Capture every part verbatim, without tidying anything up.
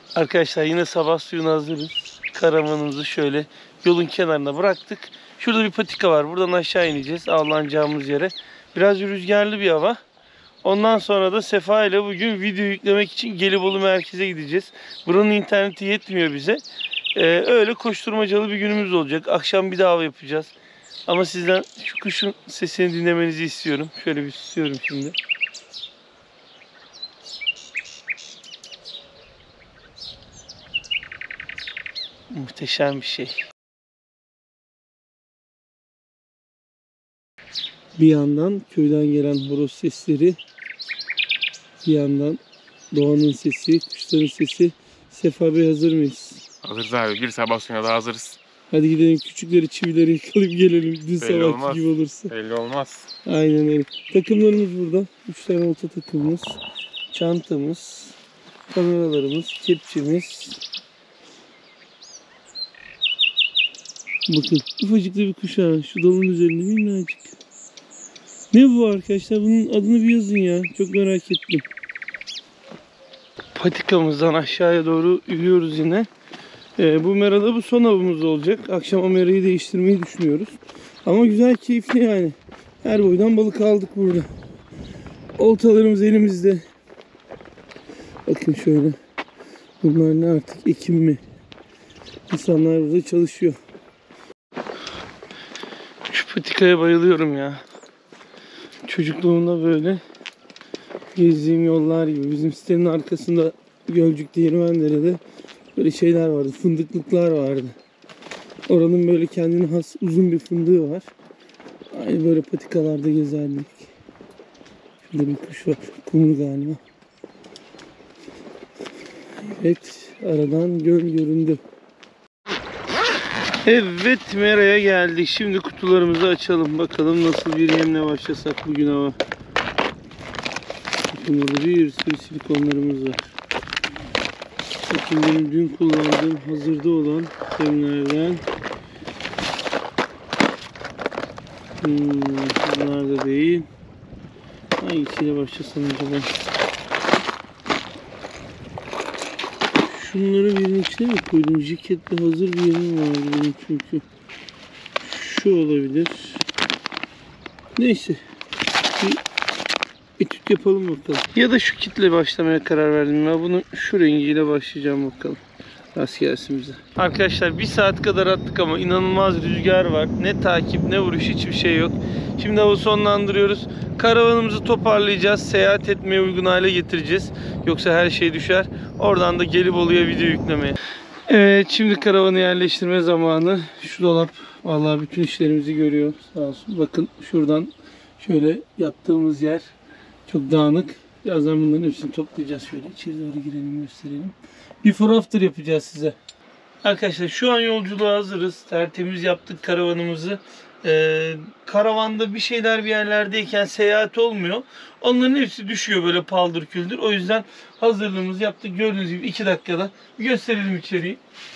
Arkadaşlar yine sabah suyuna hazırız. Karavanımızı şöyle yolun kenarına bıraktık. Şurada bir patika var. Buradan aşağı ineceğiz avlanacağımız yere. Biraz rüzgarlı bir hava. Ondan sonra da Sefa ile bugün video yüklemek için Gelibolu merkeze gideceğiz. Buranın interneti yetmiyor bize. Ee, öyle koşturmacalı bir günümüz olacak. Akşam bir daha av yapacağız. Ama sizden şu kuşun sesini dinlemenizi istiyorum. Şöyle bir susuyorum şimdi. Muhteşem bir şey. Bir yandan köyden gelen horoz sesleri, bir yandan doğanın sesi, kuşların sesi. Sefa Bey, hazır mıyız? Hazırız abi. Bir sabah suyuna da hazırız. Hadi gidelim, küçükleri, çivileri yakalayıp gelelim. Dün sabah gibi olursa. Belli olmaz. Aynen öyle. Takımlarımız burada. Üç tane olta takımımız. Çantamız. Kameralarımız. Kepçemiz. Bakın ufacık da bir kuş ha. Şu dalın üzerinde minnacık. Ne bu arkadaşlar? Bunun adını bir yazın ya. Çok merak ettim. Patikamızdan aşağıya doğru yürüyoruz yine. Ee, bu merada bu son avımız olacak. Akşam o merayı değiştirmeyi düşünüyoruz. Ama güzel, keyifli yani. Her boydan balık aldık burada. Oltalarımız elimizde. Bakın şöyle. Bunlar ne artık? Ekim mi? İnsanlar burada çalışıyor. Şu patikaya bayılıyorum ya. Çocukluğumda böyle gezdiğim yollar gibi. Bizim sitenin arkasında Gölcük Değirmendere'de böyle şeyler vardı. Fındıklıklar vardı. Oranın böyle kendine has uzun bir fındığı var. Aynı böyle patikalarda gezerdik. Şurada bir kuş var. Kumru galiba. Evet. Aradan göl göründü. Evet, meraya geldik. Şimdi kutularımızı açalım. Bakalım nasıl bir yemle başlasak bugün hava. Bakın burada bir sürü silikonlarımız var. Bakın benim dün kullandığım hazırda olan yemlerden. Hmm, bunlar da değil. Hangisiyle başlasam acaba? Şunları birinin içine mi koydum? Jiketle hazır bir yerim vardı benim çünkü. Şu olabilir. Neyse. Bir etüt yapalım bakalım. Ya da şu kitle başlamaya karar verdim ya. Bunu şu rengiyle başlayacağım bakalım. Rast gelsin bize. Arkadaşlar bir saat kadar attık ama inanılmaz rüzgar var. Ne takip ne vuruş, hiçbir şey yok. Şimdi avı sonlandırıyoruz. Karavanımızı toparlayacağız. Seyahat etmeye uygun hale getireceğiz. Yoksa her şey düşer. Oradan da Gelibolu'ya video yüklemeye. Evet, şimdi karavanı yerleştirme zamanı. Şu dolap vallahi bütün işlerimizi görüyor. Sağ olsun. Bakın şuradan şöyle yattığımız yer çok dağınık. Birazdan bunların hepsini toplayacağız. Şöyle içeri doğru girelim, gösterelim. Before after yapacağız size. Arkadaşlar şu an yolculuğa hazırız. Tertemiz yaptık karavanımızı. Ee, karavanda bir şeyler bir yerlerdeyken seyahat olmuyor. Onların hepsi düşüyor böyle paldır küldür. O yüzden hazırlığımızı yaptık. Gördüğünüz gibi iki dakikada gösterelim içeriği.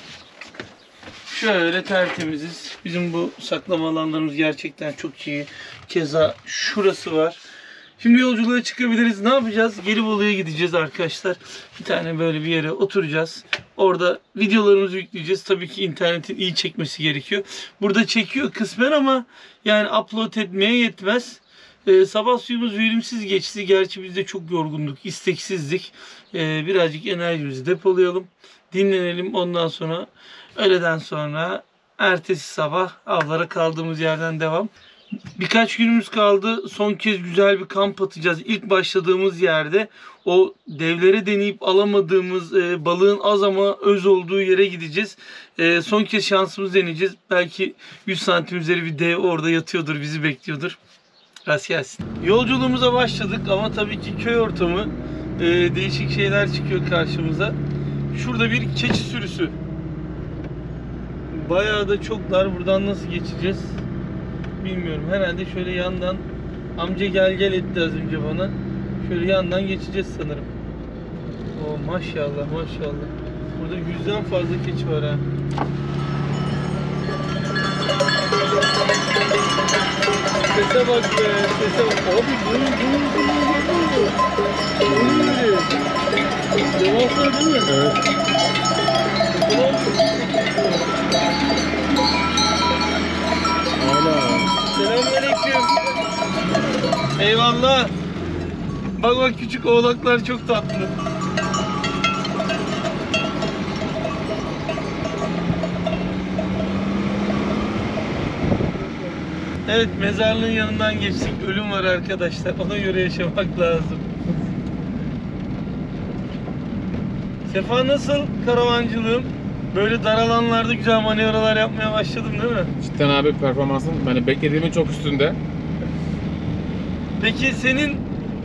Şöyle tertemiziz. Bizim bu saklama alanlarımız gerçekten çok iyi. Keza şurası var. Şimdi yolculuğa çıkabiliriz. Ne yapacağız? Gelibolu'ya gideceğiz arkadaşlar. Bir tane böyle bir yere oturacağız. Orada videolarımızı yükleyeceğiz. Tabii ki internetin iyi çekmesi gerekiyor. Burada çekiyor kısmen ama yani upload etmeye yetmez. Ee, sabah suyumuz verimsiz geçti. Gerçi biz de çok yorgunduk, isteksizdik. Ee, birazcık enerjimizi depolayalım. Dinlenelim. Ondan sonra öğleden sonra ertesi sabah avlara kaldığımız yerden devam. Birkaç günümüz kaldı. Son kez güzel bir kamp atacağız. İlk başladığımız yerde o devlere deneyip alamadığımız e, balığın az ama öz olduğu yere gideceğiz. E, son kez şansımızı deneyeceğiz. Belki yüz santim üzeri bir dev orada yatıyordur, bizi bekliyordur. Rast gelsin. Yolculuğumuza başladık ama tabii ki köy ortamı, e, değişik şeyler çıkıyor karşımıza. Şurada bir keçi sürüsü. Bayağı da çok dar. Buradan nasıl geçeceğiz? Bilmiyorum. Herhalde şöyle yandan amca gel gel etti az önce bana. Şöyle yandan geçeceğiz sanırım. Oo, maşallah maşallah. Burada yüzden fazla keçi var ha. Sese bak be, sese bak. Abi bunun bunun bunun bunun bunun. Bunun öyle. Devasa değil mi? Evet. Selamünaleyküm. Eyvallah. Bak bak küçük oğlaklar çok tatlı. Evet, mezarlığın yanından geçtik. Ölüm var arkadaşlar. Ona göre yaşamak lazım. Sefa, nasıl karavancılığım? Böyle dar alanlarda güzel manevralar yapmaya başladım değil mi? Cidden abi performansın hani beklediğimin çok üstünde. Peki senin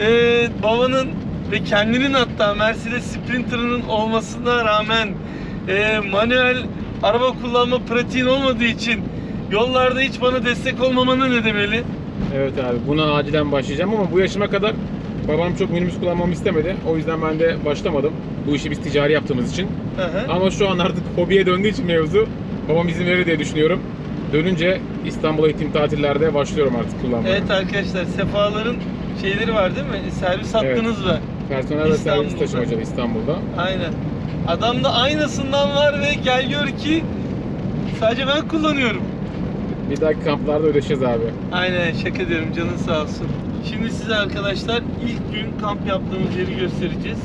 e, babanın ve kendinin hatta Mercedes Sprinter'ının olmasına rağmen e, manuel araba kullanma pratiğin olmadığı için yollarda hiç bana destek olmamana ne demeli? Evet abi, buna acilen başlayacağım ama bu yaşıma kadar babam çok minibüs kullanmamı istemedi. O yüzden ben de başlamadım. Bu işi biz ticari yaptığımız için. Hı hı. Ama şu an artık hobiye döndüğü için mevzu, babam izin verir diye düşünüyorum. Dönünce İstanbul'a gittiğim tatillerde başlıyorum artık kullanmaya. Evet arkadaşlar, Sefaların şeyleri var değil mi? Servis hattınız var. Personel ve servis İstanbul'da. taşımacılığı İstanbul'da. Aynen. Adamda aynısından var ve gel gör ki sadece ben kullanıyorum. Bir dahaki kamplarda ödeşeceğiz abi. Aynen, şaka ediyorum, canın sağ olsun. Şimdi size arkadaşlar ilk gün kamp yaptığımız yeri göstereceğiz.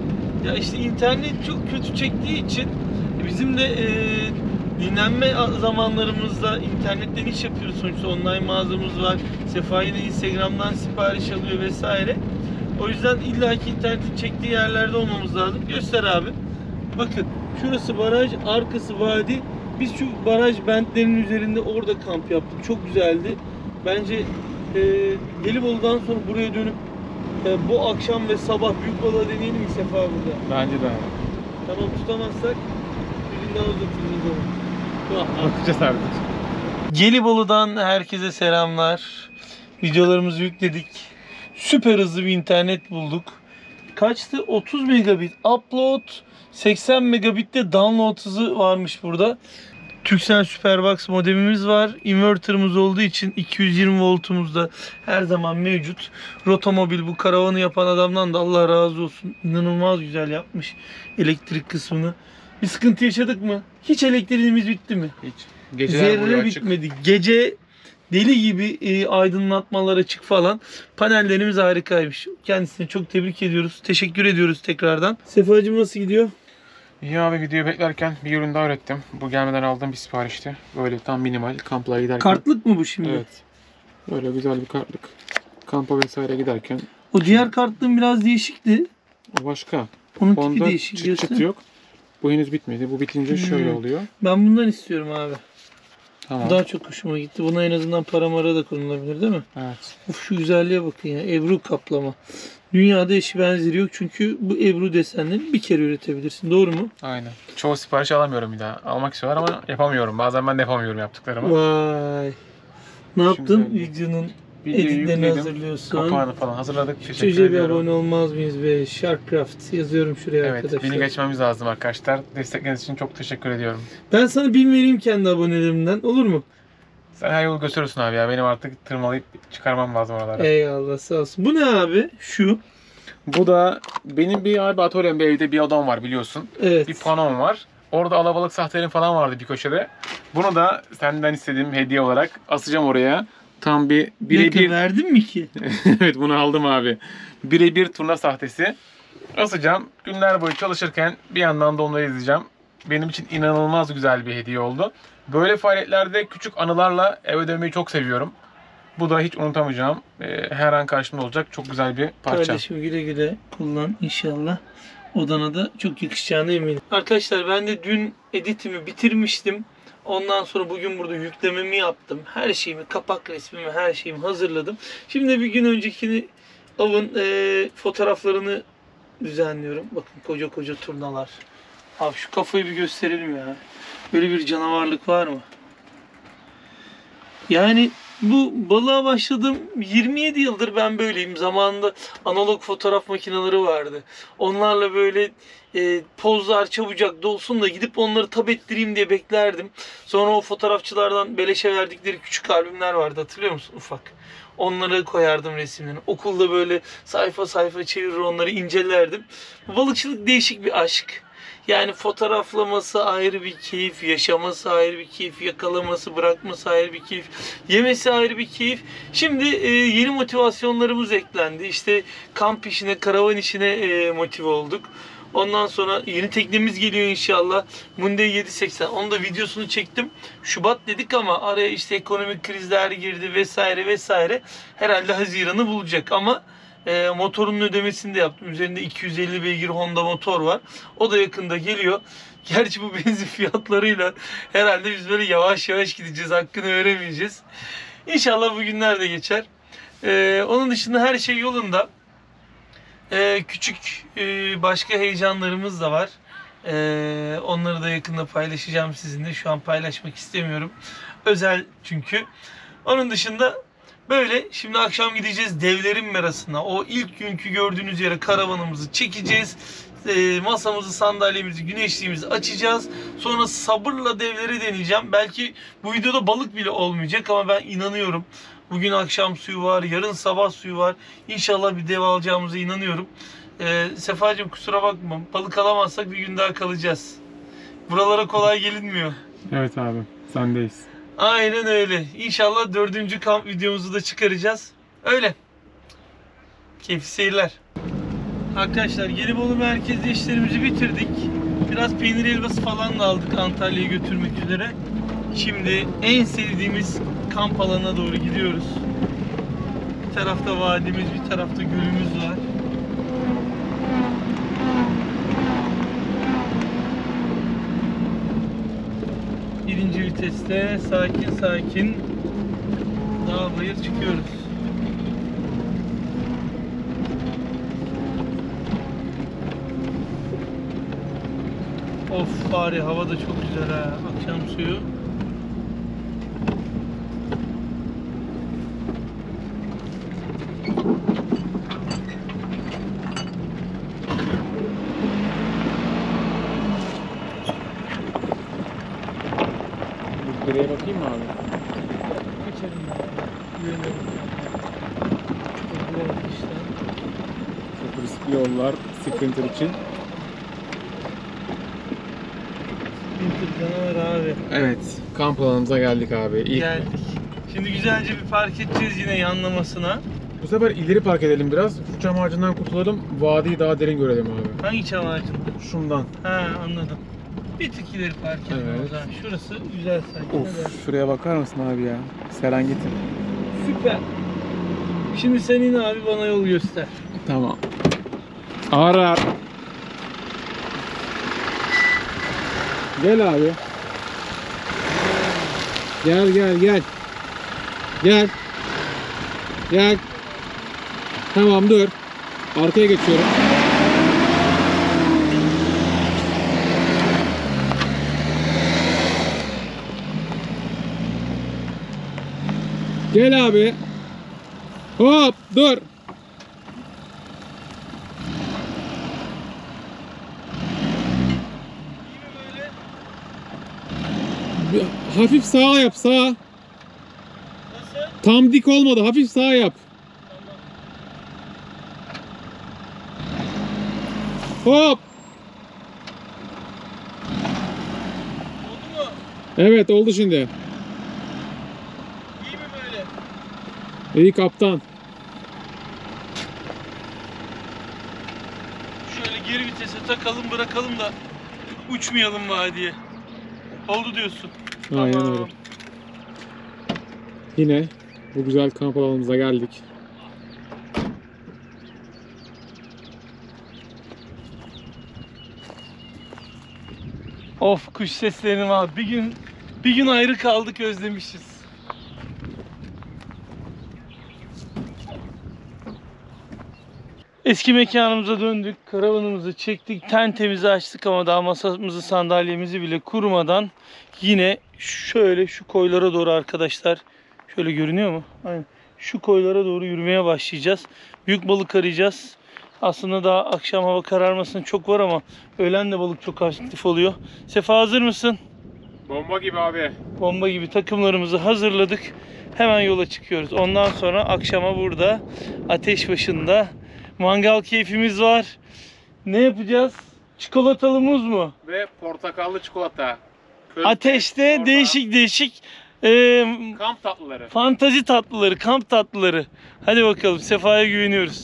Ya işte internet çok kötü çektiği için bizim de e, dinlenme zamanlarımızda internetten iş yapıyoruz sonuçta, online mağazamız var. Sefa yine Instagram'dan sipariş alıyor vesaire. O yüzden illaki internetin çektiği yerlerde olmamız lazım. Göster abi. Bakın şurası baraj, arkası vadi. Biz şu baraj bentlerinin üzerinde orada kamp yaptık. Çok güzeldi. Bence e, Gelibolu'dan sonra buraya dönüp e, bu akşam ve sabah büyük balığı deneyelim mi Sefa burada? Bence de abi. Tamam, tutamazsak birinden uzatırız o zaman. Bakacağız artık. Gelibolu'dan herkese selamlar. Videolarımızı yükledik. Süper hızlı bir internet bulduk. Kaçtı? otuz megabit upload, seksen megabit de download hızı varmış burada. Turkcell Superbox modemimiz var. Inverter'ımız olduğu için iki yüz yirmi voltumuz da her zaman mevcut. Rotomobil, bu karavanı yapan adamdan da Allah razı olsun. İnanılmaz güzel yapmış elektrik kısmını. Bir sıkıntı yaşadık mı? Hiç elektriğimiz bitti mi? Hiç. Geceler boyu Zerre açık. bitmedi. Gece deli gibi e, aydınlatmalar açık falan. Panellerimiz harikaymış. Kendisine çok tebrik ediyoruz. Teşekkür ediyoruz tekrardan. Sefacığım nasıl gidiyor? İyi abi, videoyu beklerken bir ürün daha ürettim. Bu gelmeden aldığım bir siparişti. Böyle tam minimal kamplara giderken. Kartlık mı bu şimdi? Evet. Böyle güzel bir kartlık. Kampa vesaire giderken. O diğer kartlığın biraz değişikti. O başka. Onun tipi Onda değişik. çıt diyorsun. çıt yok. Bu henüz bitmedi. Bu bitince şöyle Hmm. oluyor. Ben bundan istiyorum abi. Tamam. Daha çok hoşuma gitti. Buna en azından para mara da konulabilir değil mi? Evet. Uf, şu güzelliğe bakın ya. Ebru kaplama. Dünyada eşi benzeri yok çünkü bu Ebru desenleri bir kere üretebilirsin. Doğru mu? Aynen. Çoğu sipariş alamıyorum bir daha. Almak istiyorlar ama yapamıyorum. Bazen ben de yapamıyorum yaptıklarımı. Vay. Ne yaptın? Şimdi- Videonun Videoyu editlerini yükledim. hazırlıyorsun. Kapağını falan hazırladık. Teşekkür Çocuğa bir ediyorum. abone olmaz mıyız be? Sharkcraft yazıyorum şuraya Evet, arkadaşlar. beni geçmemiz lazım arkadaşlar. Destekleriniz için çok teşekkür ediyorum. Ben sana bin vereyim kendi abonelerimden. Olur mu? Sen her yolu götürürsün abi ya. Benim artık tırmalayıp çıkarmam lazım oralara. Eyvallah, sağ olsun. Bu ne abi? Şu. Bu da benim bir abi atölyem, bir evde bir odam var biliyorsun. Evet. Bir panom var. Orada alabalık sahtelerim falan vardı bir köşede. Bunu da senden istediğim hediye olarak asacağım oraya. Tam bir Birebir birebir. verdin mi ki? Evet, bunu aldım abi. Birebir turna sahtesi. Asacağım. Günler boyu çalışırken bir yandan da onları izleyeceğim. Benim için inanılmaz güzel bir hediye oldu. Böyle faaliyetlerde küçük anılarla eve dönmeyi çok seviyorum. Bu da hiç unutamayacağım. Ee, her an karşımda olacak çok güzel bir parça. Kardeşim güle güle kullan inşallah. Odana da çok yakışacağına eminim. Arkadaşlar ben de dün editimi bitirmiştim. Ondan sonra bugün burada yüklememi yaptım. Her şeyimi, kapak resmimi, her şeyimi hazırladım. Şimdi bir gün öncekini avın e, fotoğraflarını düzenliyorum. Bakın koca koca turnalar. Abi şu kafayı bir gösterelim ya. Böyle bir canavarlık var mı? Yani bu balığa başladım. yirmi yedi yıldır ben böyleyim. Zamanında analog fotoğraf makineleri vardı. Onlarla böyle e, pozlar çabucak dolsun da gidip onları tab ettireyim diye beklerdim. Sonra o fotoğrafçılardan beleşe verdikleri küçük albümler vardı, hatırlıyor musun, ufak? Onları koyardım resimlerini. Okulda böyle sayfa sayfa çevirir onları incelerdim. Bu balıkçılık değişik bir aşk. Yani fotoğraflaması ayrı bir keyif, yaşaması ayrı bir keyif, yakalaması, bırakması ayrı bir keyif, yemesi ayrı bir keyif. Şimdi e, yeni motivasyonlarımız eklendi. İşte kamp işine, karavan işine e, motive olduk. Ondan sonra yeni teknemiz geliyor inşallah. Monday yedi seksen. Onun da videosunu çektim. Şubat dedik ama araya işte ekonomik krizler girdi vesaire vesaire. Herhalde Haziran'ı bulacak ama e, motorun ödemesini de yaptım. Üzerinde iki yüz elli beygir Honda motor var. O da yakında geliyor. Gerçi bu benzin fiyatlarıyla herhalde biz böyle yavaş yavaş gideceğiz. Hakkını veremeyeceğiz. İnşallah bu günler de geçer. E, onun dışında her şey yolunda. Ee, küçük e, başka heyecanlarımız da var. Ee, onları da yakında paylaşacağım sizinle. Şu an paylaşmak istemiyorum. Özel çünkü. Onun dışında böyle şimdi akşam gideceğiz Devlerin Merası'na. O ilk günkü gördüğünüz yere karavanımızı çekeceğiz. Ee, masamızı, sandalyemizi, güneşliğimizi açacağız. Sonra sabırla devleri deneyeceğim. Belki bu videoda balık bile olmayacak ama ben inanıyorum. Bugün akşam suyu var, yarın sabah suyu var. İnşallah bir dev alacağımıza inanıyorum. Ee, Sefacığım kusura bakma. Balık alamazsak bir gün daha kalacağız. Buralara kolay gelinmiyor. Evet abi, sendeyiz. Aynen öyle. İnşallah dördüncü kamp videomuzu da çıkaracağız. Öyle. Keyifli seyirler. Arkadaşlar Gelibolu merkezde işlerimizi bitirdik. Biraz peynir helvası falan da aldık Antalya'ya götürmek üzere. Şimdi en sevdiğimiz kamp alanına doğru gidiyoruz. Bir tarafta vadimiz, bir tarafta gölümüz var. Birinci viteste sakin sakin dağ bayır çıkıyoruz. Of var ya, hava da çok güzel ha, akşam suyu. Buraya bakayım mı abi? Geçelim ya. Güveniyorum. Çok işte. Çok riskli yollar, Sprinter için. Sprinter canavar abi. Evet, kamp alanımıza geldik abi. İlk. Geldik. Şimdi güzelce bir park edeceğiz yine yanlamasına. Bu sefer ileri park edelim biraz. Şu çam ağacından kurtulalım, vadiyi daha derin görelim abi. Hangi çam ağacında? Şundan. Ha, anladım. Bir tık ileri park edelim Evet. o zaman. Şurası güzel sanki. Ne dersin? Of, şuraya bakar mısın abi ya? Serengeti. Süper. Şimdi sen in abi, bana yol göster. Tamam. Ağır ağır. Gel abi. Gel gel gel. Gel. Gel. Tamam dur. Arkaya geçiyorum. Gel abi. Hop dur. Bir hafif sağa yap, sağa. Nasıl? Tam dik olmadı, hafif sağa yap. Hop. Oldu mu? Evet oldu şimdi. İyi mi böyle? İyi kaptan. Şöyle geri vitese takalım, bırakalım da uçmayalım vadiye. Oldu diyorsun. Aynen Tamam. öyle. Yine bu güzel kamp alanımıza geldik. Of, kuş seslerini var. Bir gün bir gün ayrı kaldık, özlemişiz. Eski mekanımıza döndük. Karavanımızı çektik. Tentemizi açtık ama daha masamızı, sandalyemizi bile kurmadan yine şöyle şu koylara doğru arkadaşlar. Şöyle görünüyor mu? Aynen. Şu koylara doğru yürümeye başlayacağız. Büyük balık arayacağız. Aslında daha akşam hava kararmasına çok var ama öğlen de balık çok aktif oluyor. Sefa, hazır mısın? Bomba gibi abi. Bomba gibi takımlarımızı hazırladık. Hemen yola çıkıyoruz. Ondan sonra akşama burada ateş başında mangal keyfimiz var. Ne yapacağız? Çikolatalı muz mu? Ve portakallı çikolata. Közde, Ateşte orada değişik değişik e, kamp tatlıları. fantazi tatlıları, kamp tatlıları. Hadi bakalım, Sefa'ya güveniyoruz.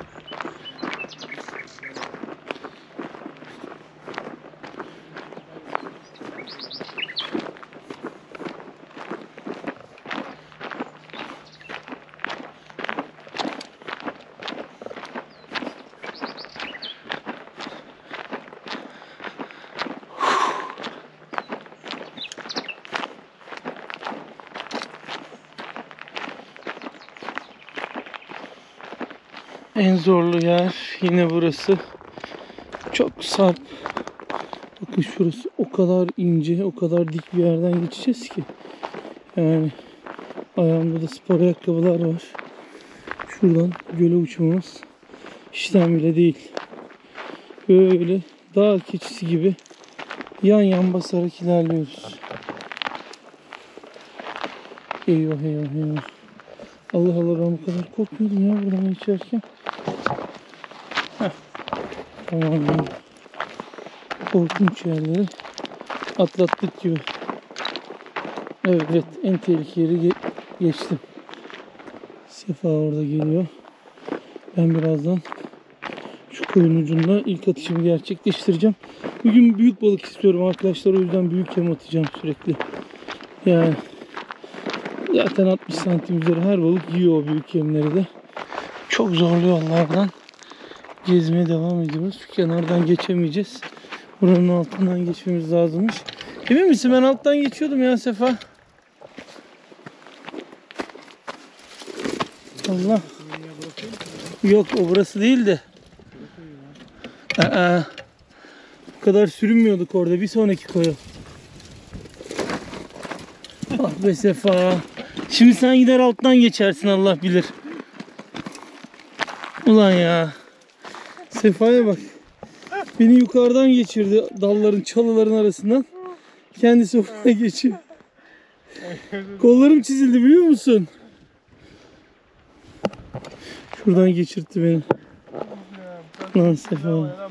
En zorlu yer yine burası. Çok sap. Bakın şurası o kadar ince, o kadar dik bir yerden geçeceğiz ki. Yani ayağımda da spor ayakkabılar var. Şuradan göle uçmamız işlem bile değil. Böyle dağ keçisi gibi yan yan basarak ilerliyoruz. Eyvah eyvah eyvah. Allah Allah, ben bu kadar korkmuyordum ya buradan geçerken. Heh. Tamam ya. Korkunç yerleri atlattık gibi. Evet, evet, en tehlikeli yeri ge geçtim. Sefa orada geliyor. Ben birazdan şu koyun ucunda ilk atışımı gerçekleştireceğim. Bugün büyük balık istiyorum arkadaşlar, o yüzden büyük yem atacağım sürekli. Yani zaten altmış santim üzeri her balık yiyor o büyük yemleri de. Çok zorlu yollardan gezmeye devam ediyoruz. Şu kenardan geçemeyeceğiz. Buranın altından geçmemiz lazımmış. Emin misin? Ben alttan geçiyordum ya Sefa. Allah. Yok, o burası değil de. Aa, bu kadar sürünmüyorduk orada. Bir sonraki koyu. Ah be Sefa. Şimdi sen gider alttan geçersin, Allah bilir. Ulan ya. Sefa'ya bak. Beni yukarıdan geçirdi dalların, çalıların arasından. Kendisi oraya geçiyor. Kollarım çizildi, biliyor musun? Şuradan geçirtti beni. Lan Sefa.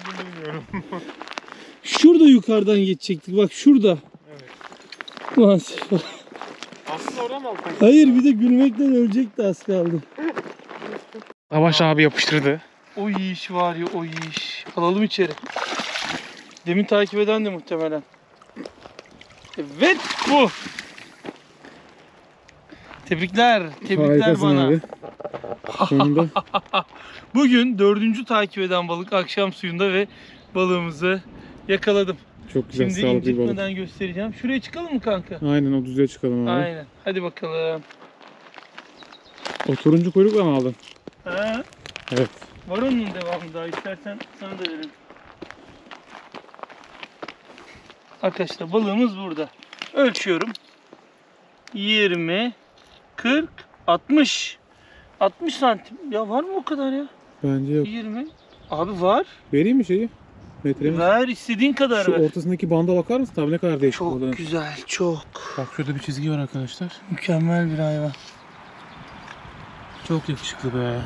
Şurada yukarıdan geçecektik. Bak şurada. Evet. Lan Sefa. Aslında orada mı alttan? Hayır, bir de gülmekten ölecekti az kaldı. Savaş abi yapıştırdı. O iş var ya, o iş. Alalım içeri. Demin takip eden de muhtemelen. Evet, bu. Tebrikler. Tebrikler Harikasın bana. abi. Sonunda. Bugün dördüncü takip eden balık akşam suyunda ve balığımızı yakaladım. Çok güzel, Şimdi sağlıklı bir balık. incitmeden göstereceğim. Şuraya çıkalım mı kanka? Aynen, o düzlüğe çıkalım abi. Aynen. Hadi bakalım. O turuncu kuyrukla mı aldın? Ha? Evet. Var onun devamı daha. İstersen sana da veririm. Arkadaşlar, balığımız burada. Ölçüyorum. yirmi, kırk, altmış. altmış santim. Ya var mı o kadar ya? Bence yok. yirmi. Abi var. Vereyim mi şeyi? Metremi. Ver, istediğin kadar Şu ver. ortasındaki banda bakar mısın? Tabii ne kadar değişik Çok balığın. güzel, çok. Bak şurada bir çizgi var arkadaşlar. Mükemmel bir hayvan. Çok yakışıklı be.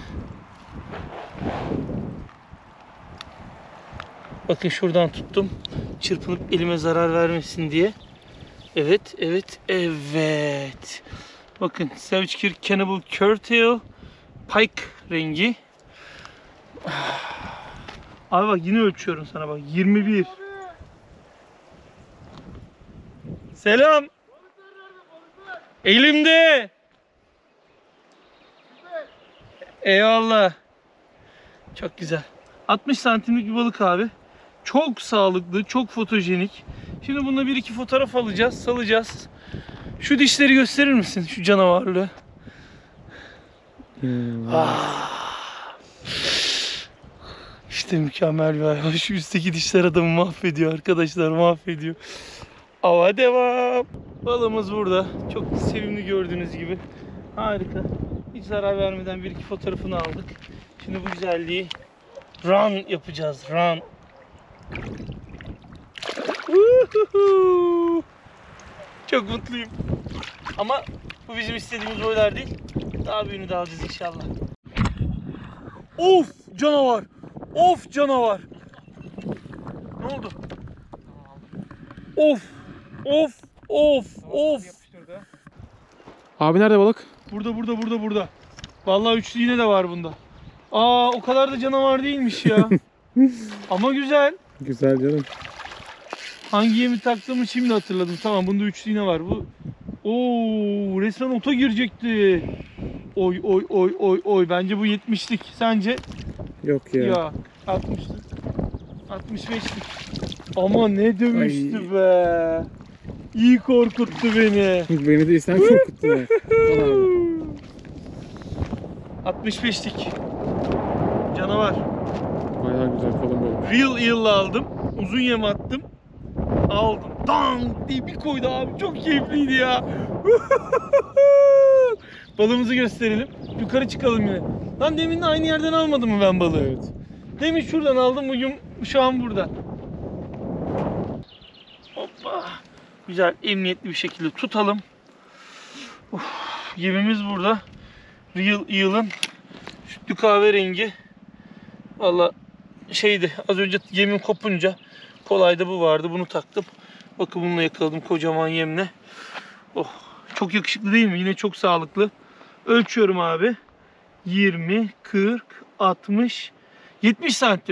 Bakın şuradan tuttum. Çırpınıp elime zarar vermesin diye. Evet, evet, evet. Bakın Savage Kirk Cannibal Curtail Pike rengi. Abi bak, yine ölçüyorum sana bak. yirmi bir. Selam. Elimde. Eyvallah. Çok güzel. altmış santimlik bir balık abi. Çok sağlıklı, çok fotojenik. Şimdi bununla bir iki fotoğraf alacağız, salacağız. Şu dişleri gösterir misin? Şu canavarlığı. Hmm. Ah. İşte mükemmel bir hayvan. Şu üstteki dişler adamı mahvediyor arkadaşlar, mahvediyor. Ava devam. Balığımız burada. Çok sevimli, gördüğünüz gibi. Harika. Hiç zarar vermeden bir iki fotoğrafını aldık. Şimdi bu güzelliği run yapacağız. Run. Uhuhu. Çok mutluyum. Ama bu bizim istediğimiz boylar değil. Daha büyüğünü de alacağız inşallah. Of canavar. Of canavar. Ne oldu? Of! Of! Of! Of! Abi nerede balık? Burada burada burada burada. Vallahi üçlü yine de var bunda. Aa o kadar da canavar değilmiş ya. Ama güzel. Güzel canım. Hangi yemi taktığımı şimdi hatırladım. Tamam bunda üçlü yine var. Bu Oo resmen ota girecekti. Oy oy oy oy oy. Bence bu yetmişlik. Sence? Yok ya. Ya altmışlık. altmış beşlik. Ama ne dövüştü Ay. be. İyi korkuttu beni. Beni de isten korkuttun ha. Al abi. altmış beşlik. Canavar. Bayağı güzel kalın balık. Real eel'la aldım. Uzun yem attım. Aldım. Dang diye bir koydu abi. Çok keyifliydi ya. Balığımızı gösterelim. Yukarı çıkalım yine. Lan demin de aynı yerden almadım mı ben balığı? Evet. Demin şuradan aldım. Bugün şu an burada. Hoppa. Güzel emniyetli bir şekilde tutalım. Uf, yemimiz burada. Real eel'ın sütlü kahverengi. Valla şeydi az önce yemim kopunca kolayda bu vardı. Bunu taktım. Bakın bununla yakaladım kocaman yemle. Oh, çok yakışıklı değil mi? Yine çok sağlıklı. Ölçüyorum abi. yirmi, kırk, altmış, yetmiş santim.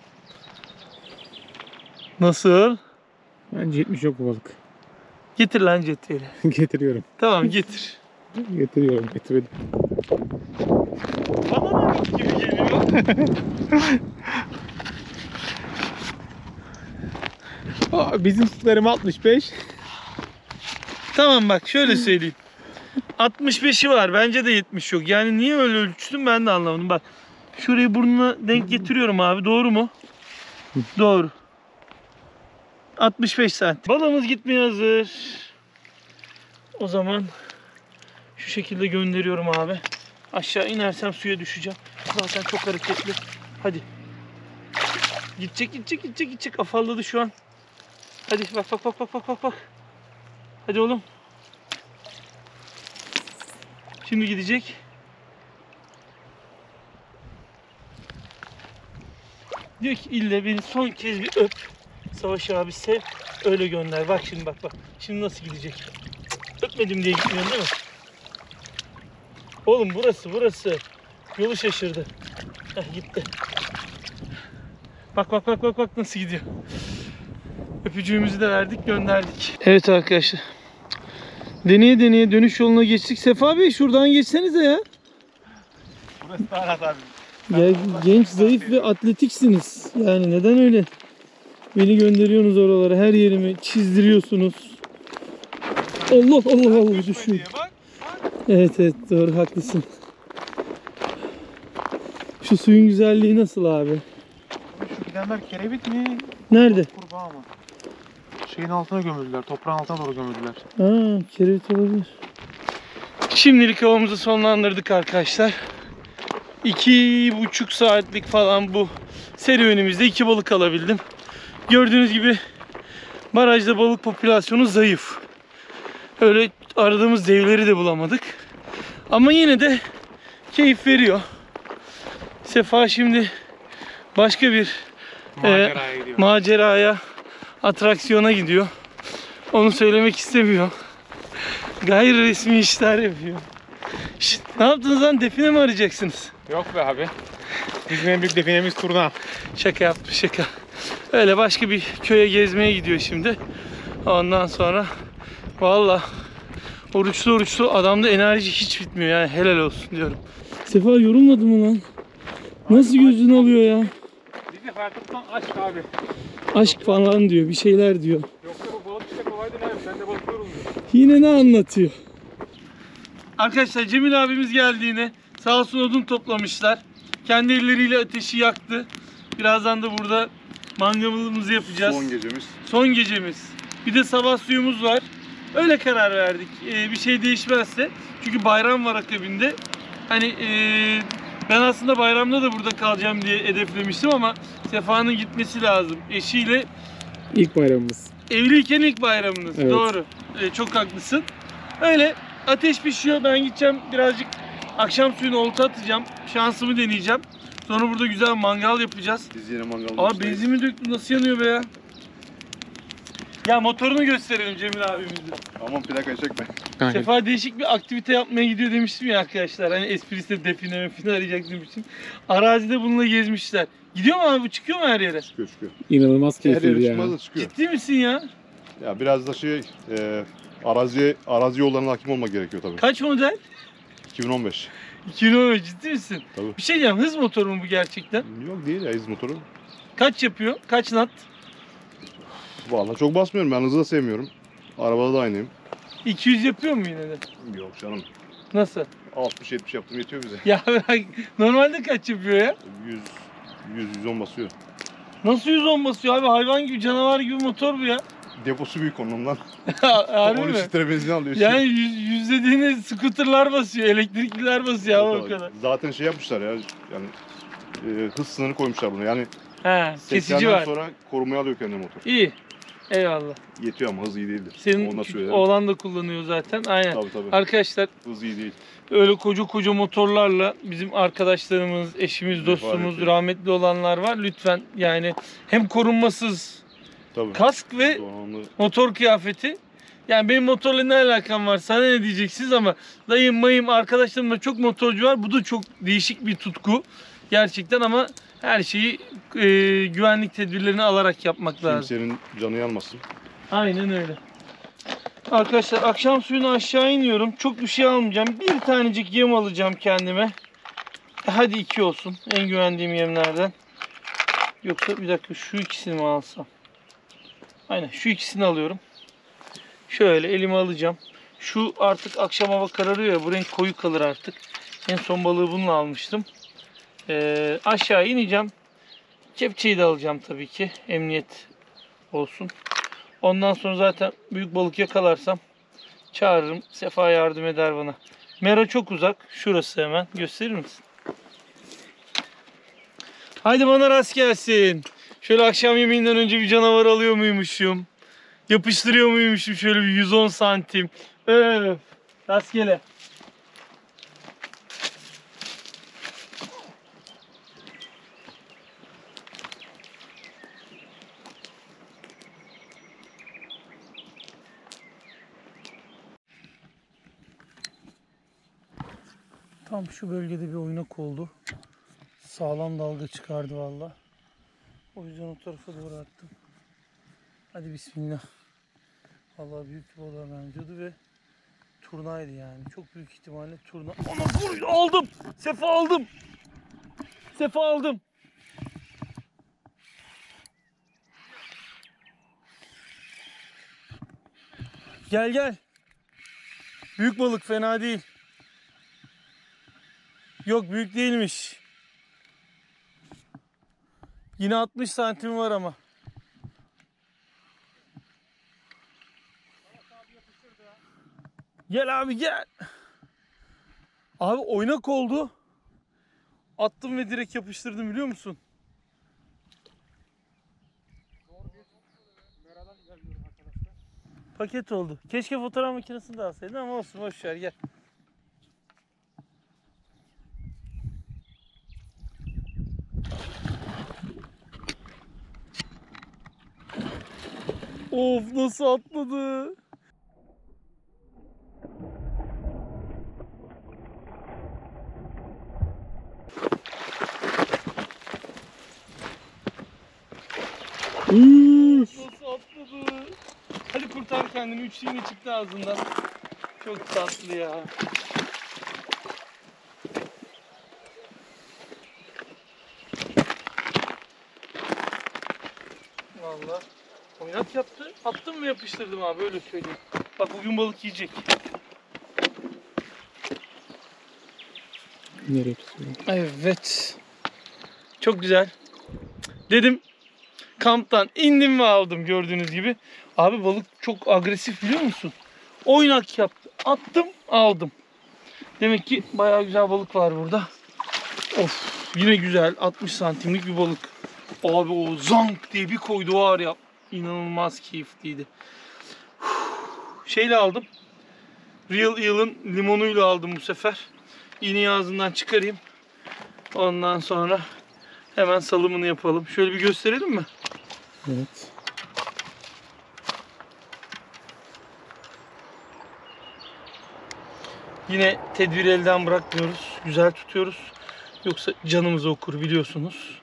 Nasıl? Bence yetmiş yok bu balık. Getir lan ceteli. Getiriyorum. Tamam getir. Getiriyorum. Getirdim. Bana da yok gibi geliyor. Aa, bizim sütlerim altmış beş. Tamam bak şöyle söyleyeyim. altmış beşi var. Bence de yetmiş yok. Yani niye öyle ölçtüm ben de anlamadım. Bak şurayı burnuna denk getiriyorum abi. Doğru mu? Doğru. altmış beş santim. Balığımız gitmeye hazır. O zaman şu şekilde gönderiyorum abi. Aşağı inersem suya düşeceğim. Zaten çok hareketli. Hadi. Gidecek gidecek gidecek gidecek. Afalladı şu an. Hadi bak bak bak bak bak bak bak. Hadi oğlum. Şimdi gidecek. Diyor ki ille beni son kez bir öp. Savaş abi sev. Öyle gönder. Bak şimdi bak bak. Şimdi nasıl gidecek? Öpmedim diye gitmiyorsun değil mi? Oğlum burası burası. Yolu şaşırdı. Heh, gitti. Bak bak bak bak bak nasıl gidiyor. Öpücüğümüzü de verdik gönderdik. Evet arkadaşlar. Deneye deneye dönüş yoluna geçtik. Sefa Bey şuradan geçsenize ya. Burası Ferhat abi. Ya, genç, zayıf ve atletiksiniz. Yani neden öyle? Beni gönderiyorsunuz oralara. Her yerimi çizdiriyorsunuz. Allah Allah Allah düşüyor. Evet evet doğru haklısın. Şu suyun güzelliği nasıl abi? Şu gidenler kerevit mi? Nerede? Kurbağa mı? Şeyin altına gömüldüler. Toprağın altına doğru gömüldüler. Aa, kerevit olabilir. Şimdilik havamızı sonlandırdık arkadaşlar. İki buçuk saatlik falan bu serüvenimizde iki balık alabildim. Gördüğünüz gibi barajda balık popülasyonu zayıf. Öyle aradığımız devleri de bulamadık. Ama yine de keyif veriyor. Sefa şimdi başka bir Maceraya e, gidiyor. maceraya, atraksiyona gidiyor. Onu söylemek istemiyor. Gayri resmi işler yapıyor. Şişt, ne yaptınız lan? Define mi arayacaksınız? Yok be abi. Bizim en büyük definemiz turna. Şaka yaptım şaka. Öyle başka bir köye gezmeye gidiyor şimdi. Ondan sonra valla oruçlu oruçlu adamda enerji hiç bitmiyor yani helal olsun diyorum. Sefa yorulmadı mı lan? Nasıl gözün alıyor ya? Bizi Ferhat'tan aşk abi. Aşk falan diyor bir şeyler diyor. Yoksa bu balık işte kolaydı abi. Sen de balık yorulmuyor. Yine ne anlatıyor? Arkadaşlar Cemil abimiz geldiğine sağ olsun odun toplamışlar. Kendi elleriyle ateşi yaktı. Birazdan da burada mangalımızı yapacağız. Son gecemiz. Son gecemiz. Bir de sabah suyumuz var. Öyle karar verdik. Ee, bir şey değişmezse. Çünkü bayram var akabinde. Hani ee, ben aslında bayramda da burada kalacağım diye hedeflemiştim ama Sefa'nın gitmesi lazım. Eşiyle İlk bayramımız. evliyken ilk bayramınız. Evet. Doğru. Ee, çok haklısın. Öyle ateş pişiyor. Ben gideceğim birazcık akşam suyunu olta atacağım. Şansımı deneyeceğim. Sonra burada güzel mangal yapacağız. Biz yine mangal Aa benzin mi döktün? Nasıl yanıyor be ya? Ya motorunu gösterelim Cemil abimizin. Aman plakayı çekme. Kanka, Sefa değişik bir aktivite yapmaya gidiyor demiştim ya arkadaşlar. Hani esprisi de define mefine arayacak demiştim. Arazide bununla gezmişler. Gidiyor mu abi bu? Çıkıyor mu her yere? Çıkıyor çıkıyor. İnanılmaz Her yere keyifliydi ya. çıkmaz da çıkıyor. Ciddi misin ya? Ya biraz da şey e, araziye arazi yollarına hakim olmak gerekiyor tabii. Kaç model? iki bin on beş. iki bin on beş ciddi misin? Tabii. Bir şey diyeceğim, hız motoru mu bu gerçekten? Yok değil ya iz motoru. Kaç yapıyor? Kaç watt? Vallahi çok basmıyorum, ben hızı da sevmiyorum. Arabada da aynıyım. iki yüz yapıyor mu yine de? Yok canım. Nasıl? altmış yetmiş yaptım yetiyor bize. Ya bırak, normalde kaç yapıyor ya? yüz yüz yüz on basıyor. Nasıl yüz on basıyor abi? Hayvan gibi, canavar gibi motor bu ya. Deposu büyük onun ondan. Harbi on üç mi? litre benzin alıyor. Yani yüz, yüz dediğiniz scooterlar basıyor, elektrikliler basıyor ama o kadar. Zaten şey yapmışlar ya. Yani e, hız sınırı koymuşlar buna. Yani He, kesici seksenden var. sonra korumaya alıyor kendini motor. İyi. Eyvallah. Yetiyor ama hız iyi değildir. Senin Ondan söyleyeyim. oğlan da kullanıyor zaten. Aynen. Tabii tabii. Arkadaşlar Hız iyi değil. öyle koca koca motorlarla bizim arkadaşlarımız, eşimiz, dostumuz, Kesinlikle. rahmetli olanlar var. Lütfen yani hem korunmasız Tabii. kask ve Donanımlı. motor kıyafeti. Yani benim motorla ne alakam var, sana ne diyeceksiniz, ama dayım mayım arkadaşlarımda çok motorcu var. Bu da çok değişik bir tutku gerçekten, ama her şeyi e, güvenlik tedbirlerini alarak yapmak lazım. Kimsenin canı yanmasın. Aynen öyle. Arkadaşlar akşam suyuna aşağı iniyorum. Çok bir şey almayacağım. Bir tanecik yem alacağım kendime. E, hadi iki olsun. En güvendiğim yemlerden. Yoksa bir dakika, şu ikisini mi alsam? Aynen şu ikisini alıyorum. Şöyle elime alacağım. Şu artık akşam hava kararıyor ya, bu renk koyu kalır artık. En son balığı bununla almıştım. Ee, aşağı ineceğim. Kepçeyi de alacağım tabii ki. Emniyet olsun. Ondan sonra zaten büyük balık yakalarsam çağırırım. Sefa yardım eder bana. Mera çok uzak. Şurası hemen. Gösterir misin? Haydi bana rast gelsin. Şöyle akşam yemeğinden önce bir canavar alıyor muymuşum? Yapıştırıyor muymuşum şöyle bir yüz on santim. Öf. Rastgele. Tam şu bölgede bir oynak oldu. Sağlam dalga çıkardı valla. O yüzden o tarafa doğru attım. Hadi bismillah. Vallahi büyük bir balığa benziyordu ve turnaydı yani. Çok büyük ihtimalle turna. Ana vur, aldım. Sefa aldım. Sefa aldım. Gel gel. Büyük balık, fena değil. Yok büyük değilmiş. Yine altmış santim var ama. Gel abi gel. Abi oynak oldu. Attım ve direkt yapıştırdım, biliyor musun? Paket oldu. Keşke fotoğraf makinesini de alsaydın ama olsun, boş ver, gel. Of nasıl atladı. Üf. Nasıl atladı. Hadi kurtar kendini. Üç iğne çıktı ağzından. Çok tatlı ya. Vallahi oynak yaptı. Attım mı yapıştırdım abi, öyle söyleyeyim. Bak bugün balık yiyecek. Nereye tutuyor? Evet. Çok güzel. Dedim kamptan indim ve aldım, gördüğünüz gibi. Abi balık çok agresif, biliyor musun? Oynak yaptı. Attım aldım. Demek ki bayağı güzel balık var burada. Of yine güzel altmış santimlik bir balık. Abi o zank diye bir koydu var ya. İnanılmaz keyifliydi. Şeyle aldım. Real Eel'ın limonuyla aldım bu sefer. İğneyi ağzından çıkarayım. Ondan sonra Hemen salımını yapalım. Şöyle bir gösterelim mi? Evet. Yine tedbiri elden bırakmıyoruz. Güzel tutuyoruz. Yoksa canımızı okur biliyorsunuz.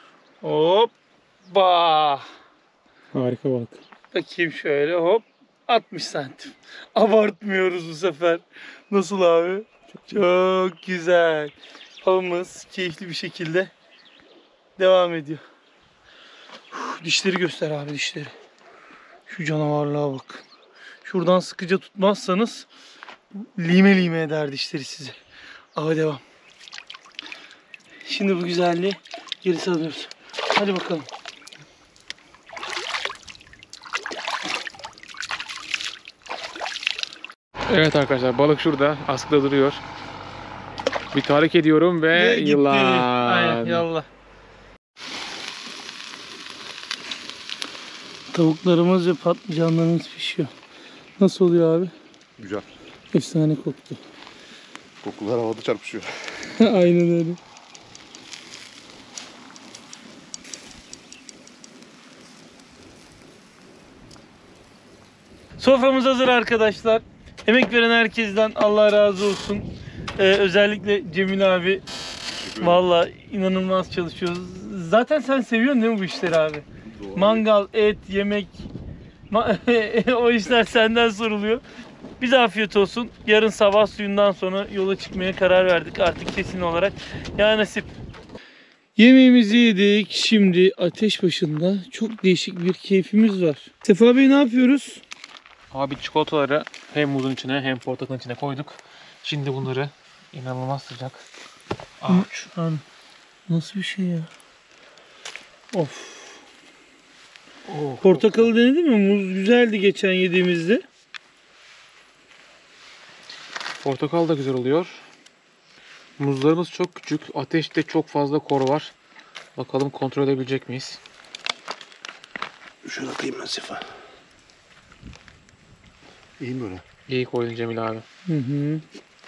Hoppa. Harika balık. Bakayım şöyle hop. altmış santim. Abartmıyoruz bu sefer. Nasıl abi? Çok güzel. Avımız keyifli bir şekilde devam ediyor. Uf, dişleri göster abi, dişleri. Şu canavarlığa bak. Şuradan sıkıca tutmazsanız lime lime eder dişleri sizi. Ava devam. Şimdi bu güzelliği geri salıyoruz. Hadi bakalım. Evet arkadaşlar, balık şurada askıda duruyor. Bir tahrik ediyorum ve, Ve gitti. yılan. Aynen, yallah. Tavuklarımız ve patlıcanlarımız pişiyor. Nasıl oluyor abi? Güzel. Efsane koktu. Kokular havada çarpışıyor. Aynen öyle. Soframız hazır arkadaşlar. Emek veren herkesten Allah razı olsun. Ee, özellikle Cemil abi vallahi inanılmaz çalışıyor. Zaten sen seviyorsun değil mi bu işleri abi? Doğru. Mangal, et, yemek, ma- o işler senden soruluyor. Bize afiyet olsun. Yarın sabah suyundan sonra yola çıkmaya karar verdik artık kesin olarak. Ya nasip. Yemeğimizi yedik. Şimdi ateş başında çok değişik bir keyfimiz var. Sefa Bey ne yapıyoruz? Abi çikolataları hem muzun içine hem portakalın içine koyduk. Şimdi bunları inanılmaz sıcak. Aç. Lan, nasıl bir şey ya? Of. Oh, Portakalı denedin mi? Muz güzeldi geçen yediğimizde. Portakal da güzel oluyor. Muzlarımız çok küçük. Ateşte çok fazla kor var. Bakalım kontrol edebilecek miyiz? Şöyle atayım ben Sefa. İyi mi böyle? İyi koydun Cemil abi. Hı hı.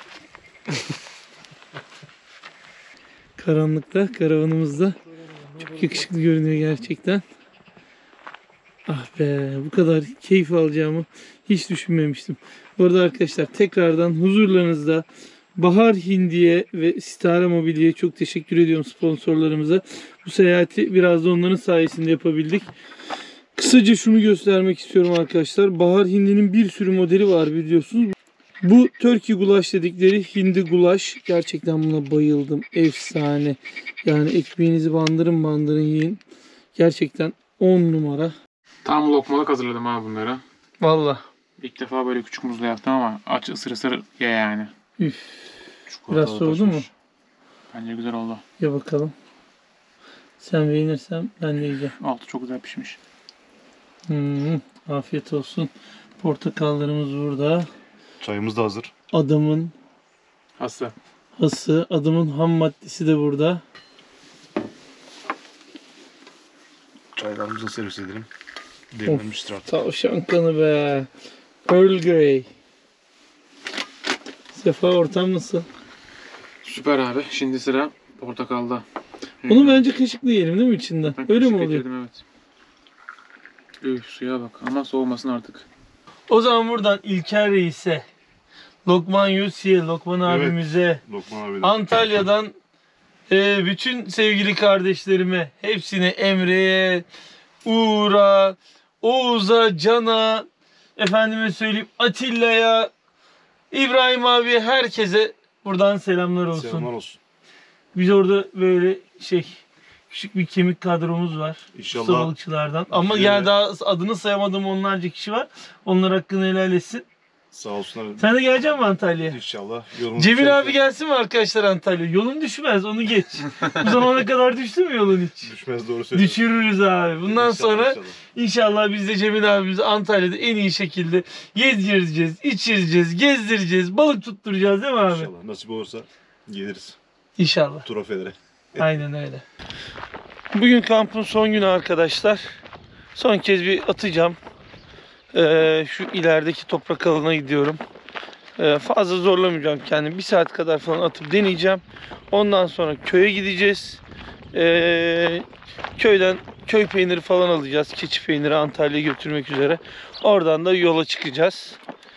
Karanlıkta, karavanımızda çok yakışıklı görünüyor gerçekten. Ah be, bu kadar keyif alacağımı hiç düşünmemiştim. Bu arada arkadaşlar tekrardan huzurlarınızda Bahar Hindiye ve Sitare Mobilya'ya çok teşekkür ediyorum, sponsorlarımıza. Bu seyahati biraz da onların sayesinde yapabildik. Kısaca şunu göstermek istiyorum arkadaşlar. Bahar Hindi'nin bir sürü modeli var biliyorsunuz. Bu Turkey Gulaş dedikleri hindi gulaş. Gerçekten buna bayıldım. Efsane. Yani ekmeğinizi bandırın bandırın yiyin. Gerçekten on numara. Tam lokmalık hazırladım abi bunları. Vallahi. İlk defa böyle küçük muzla yaptım ama aç ısır ısır ye yani. Üf. Çikolatalı Biraz soğudu mu? taşmış. Bence güzel oldu. Ya bakalım. Sen beğenirsen ben de yiyeceğim. Altı çok güzel pişmiş. Hmm, afiyet olsun. Portakallarımız burada. Çayımız da hazır. Adamın Hası. hası, adamın ham maddesi de burada. Çaylarımızı da servis edelim. Demlenmiştir artık. Tavşan kanı be. Earl Grey. Sefa ortam nasıl? Süper abi. Şimdi sıra portakalda. Onu bence kaşıkla yiyelim değil mi içinden? Ben Öyle mi kaşık oluyor? getirdim, evet. Üf, suya bak ama soğumasın artık. O zaman buradan İlker Reis'e, Lokman Yusi'ye, Lokman Evet. abimize, Lokman abi de. Antalya'dan e, bütün sevgili kardeşlerime, hepsine, Emre'ye, Uğur'a, Oğuz'a, Can'a, efendime söyleyeyim Atilla'ya, İbrahim abiye, herkese buradan selamlar olsun. Selamlar olsun. Biz orada böyle şey küçük bir kemik kadromuz var. İnşallah. Usta balıkçılardan. Ama Bize yani de- daha adını sayamadığım onlarca kişi var. Onlar hakkını helal etsin. Sağ olsunlar. Sen de geleceksin mi Antalya'ya? İnşallah. Yolumuz Cemil düşerse- abi gelsin mi arkadaşlar Antalya? Yolun düşmez, onu geç. Bu zamana kadar düştü mü yolun hiç? Düşmez, doğru söylüyorsun. Düşürürüz abi. Bundan İnşallah, sonra inşallah. inşallah biz de Cemil abimizi Antalya'da en iyi şekilde yedireceğiz, içireceğiz, gezdireceğiz, balık tutturacağız değil mi abi? İnşallah. Nasip olursa geliriz. İnşallah. Trofelere. Aynen öyle. Bugün kampın son günü arkadaşlar. Son kez bir atacağım. Ee, şu ilerideki toprak alanına gidiyorum. Ee, fazla zorlamayacağım kendimi. Bir saat kadar falan atıp deneyeceğim. Ondan sonra köye gideceğiz. Ee, köyden köy peyniri falan alacağız. Keçi peyniri Antalya'ya götürmek üzere. Oradan da yola çıkacağız.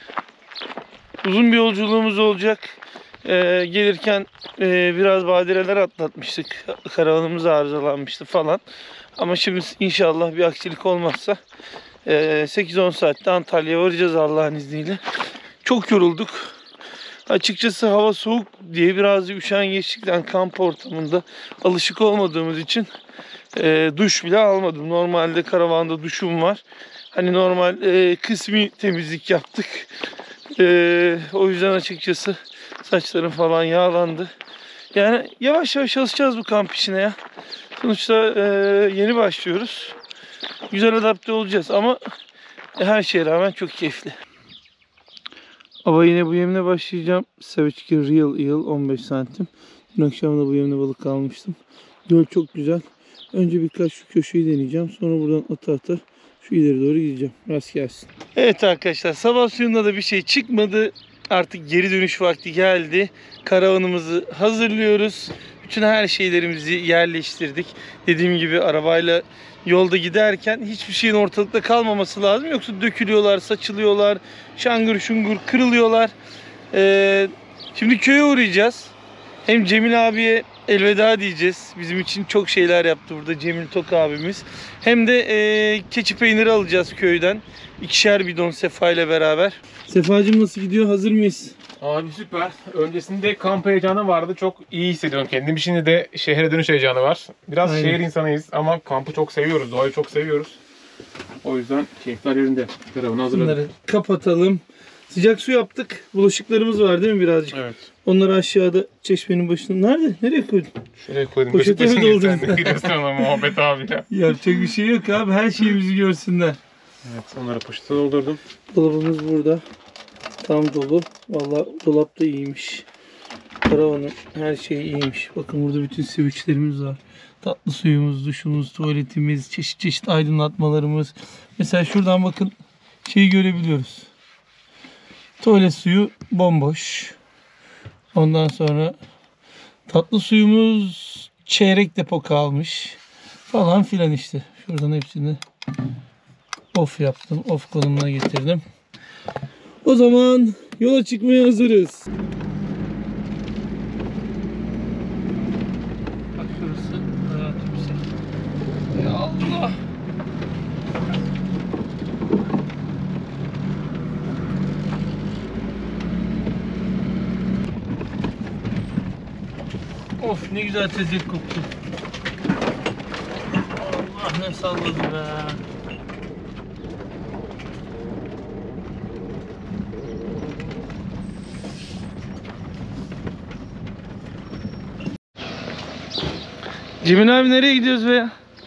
Uzun bir yolculuğumuz olacak. Ee, gelirken e, biraz badireler atlatmıştık. Karavanımız arızalanmıştı falan. Ama şimdi inşallah bir aksilik olmazsa e, sekiz on saatte Antalya'ya varacağız Allah'ın izniyle. Çok yorulduk. Açıkçası hava soğuk diye biraz üşengeçlikten kamp ortamında alışık olmadığımız için e, duş bile almadım. Normalde karavanda duşum var. Hani normal e, kısmi temizlik yaptık. E, o yüzden açıkçası saçlarım falan yağlandı. Yani yavaş yavaş alışacağız bu kamp işine ya. Sonuçta e, yeni başlıyoruz. Güzel adapte olacağız ama her şeye rağmen çok keyifli. Ama yine bu yemine başlayacağım. Savage Real Eel on beş santim. Dün akşam da bu yemine balık almıştım. Göl çok güzel. Önce birkaç şu köşeyi deneyeceğim. Sonra buradan ata ata şu ileri doğru gideceğim. Rast gelsin. Evet arkadaşlar, sabah suyunda da bir şey çıkmadı. Artık geri dönüş vakti geldi. Karavanımızı hazırlıyoruz. Bütün her şeylerimizi yerleştirdik. Dediğim gibi arabayla yolda giderken hiçbir şeyin ortalıkta kalmaması lazım. Yoksa dökülüyorlar, saçılıyorlar, şangır şungur kırılıyorlar. Ee, şimdi köye uğrayacağız. Hem Cemil abiye elveda diyeceğiz. Bizim için çok şeyler yaptı burada Cemil Tok abimiz. Hem de e, keçi peyniri alacağız köyden. İkişer bidon Sefa ile beraber. Sefacığım nasıl gidiyor? Hazır mıyız? Abi süper. Öncesinde kamp heyecanı vardı. Çok iyi hissediyorum kendimi. Şimdi de şehre dönüş heyecanı var. Biraz Aynen. şehir insanıyız ama kampı çok seviyoruz. Doğayı çok seviyoruz. O yüzden keyifler yerinde. Karavanı hazırladık. Bunları kapatalım. Sıcak su yaptık. Bulaşıklarımız var değil mi birazcık? Evet. Onları aşağıda çeşmenin başında. Nerede? Nereye koydun? Şuraya koydum. Poşete mi Beşiktaş'ın doldurdun? sen de giriyorsun ona muhabbet abi ya. Yapacak bir şey yok abi. Her şeyimizi görsünler. Evet, onları poşete doldurdum. Dolabımız burada. Tam dolu. Vallahi dolap da iyiymiş. Karavanın her şeyi iyiymiş. Bakın burada bütün switchlerimiz var. Tatlı suyumuz, duşumuz, tuvaletimiz, çeşit çeşit aydınlatmalarımız. Mesela şuradan bakın şeyi görebiliyoruz. Tuvalet suyu bomboş. Ondan sonra tatlı suyumuz çeyrek depo kalmış. Falan filan işte. Şuradan hepsini off yaptım. Off konumuna getirdim. O zaman yola çıkmaya hazırız. Bak şurası rahat yüksek. Ya Allah. Of ne güzel tezek koktu. Allah ne salladı be. Cemil abi nereye gidiyoruz be?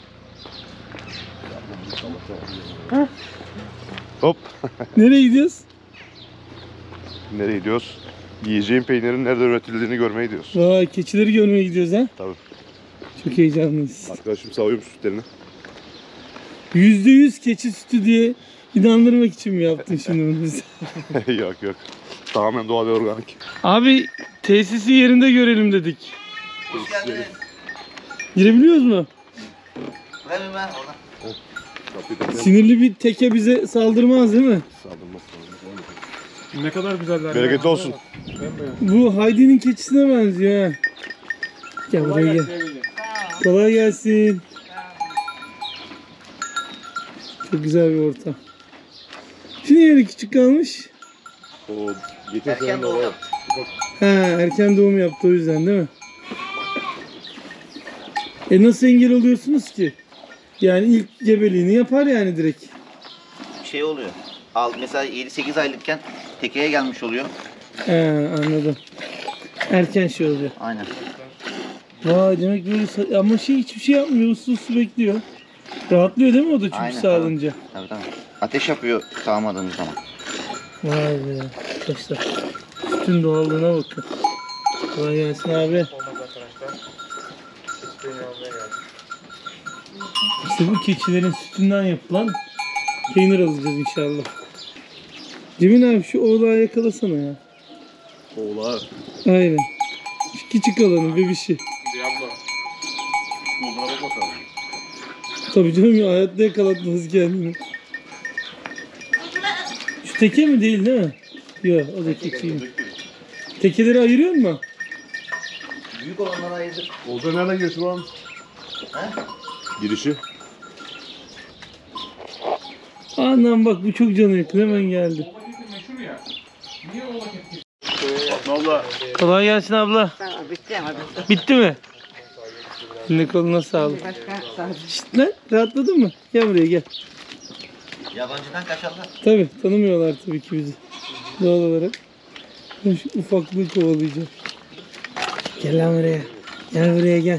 Ha? Hop. Nereye gidiyoruz? Nereye gidiyoruz? Yiyeceğin peynirin nerede üretildiğini görmeye gidiyoruz. Vay keçileri görmeye gidiyoruz ha. Tabii. Çok heyecanlıyız. Arkadaşım sağıyorum sütlerini. Yüzde yüz keçi sütü diye inandırmak için mi yaptın şimdi bunu bize? Yok yok. Tamamen doğal ve organik. Abi tesisi yerinde görelim dedik. Hoş geldiniz. Girebiliyoruz mu? Verin ben oradan. Kapıyı Sinirli bir teke bize saldırmaz değil mi? saldırmaz. Ne kadar güzeller. Bereketli olsun. Bu Haydi'nin keçisine benziyor ha. Gel buraya gel. Kolay gelsin. Çok güzel bir ortam. Şu niye öyle küçük kalmış? O geçen Erken sene de doğum var. yaptı. Ha, erken doğum yaptı o yüzden değil mi? E nasıl engel oluyorsunuz ki? Yani ilk gebeliğini yapar yani direkt. Şey oluyor. Al mesela yedi sekiz aylıkken tekeye gelmiş oluyor. He anladım. Erken şey oluyor. Aynen. Vay demek böyle sa- ama şey hiçbir şey yapmıyor. Uslu uslu bekliyor. Rahatlıyor değil mi o da çünkü Aynen, sağlanınca? Tabii tabii. Ateş yapıyor sağmadığımız zaman. Vay be arkadaşlar. Sütün doğallığına bakın. Kolay gelsin abi. Olmaz arkadaşlar. Hiçbirini almaya geldim. İşte bu keçilerin sütünden yapılan peynir alacağız inşallah. Cemil abi şu oğlağı yakalasana ya. Oğlağı. Aynen. Şu küçük olanın bebişi. Diablo. olduğuna bakma sen. Tabii canım ya, hayatta yakalatmaz kendini. Şu teke mi değil değil mi? Yok, o da tekeyim. Tekeleri ayırıyor mu? Büyük olanları ayırdık. Olta nereden girsin lan? He? Girişi. Anam bak, bu çok canı yakın, hemen geldi. Meşhur ya. Niye o vakit? Valla. Kolay gelsin abla. Tamam, bitti ama bitti. Bitti mi? Eline koluna sağlık. Başka sağ Şşt lan, rahatladın mı? Gel buraya gel. Yabancıdan kaçarlar. Tabii tanımıyorlar tabii ki bizi. Doğal olarak. Ben şu ufaklığı kovalayacağım. Gel lan buraya. Gel buraya gel.